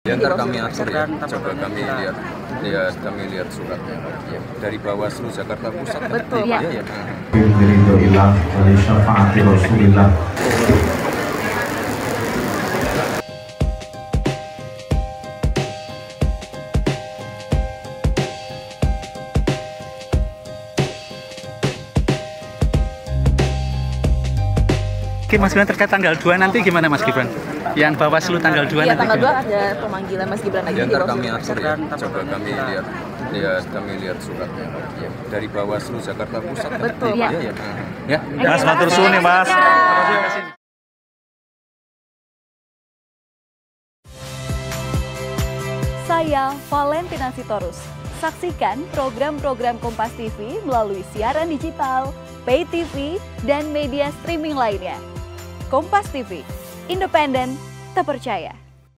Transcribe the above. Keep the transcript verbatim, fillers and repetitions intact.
Ya, ntar kami atur ya, coba kami lihat, lihat kami lihat suratnya ya. Dari Bawaslu Jakarta Pusat. Betul ya. Ya, ya. Oke, Mas Gibran, terkait tanggal dua nanti gimana Mas Gibran? Yang Bawaslu tanggal dua ya, nanti tanggal dua gimana? ada pemanggilan Mas Gibran lagi. Ya, ntar kami atur ya, coba kami lihat, lihat kami lihat suratnya ya. Dari Bawaslu Jakarta Pusat. Betul ya. ya. Ya, ya. Mas matur suwun nih Mas. Saya Valentina Sitorus. Saksikan program-program Kompas T V melalui siaran digital, pay T V, dan media streaming lainnya. Kompas T V, independen, terpercaya.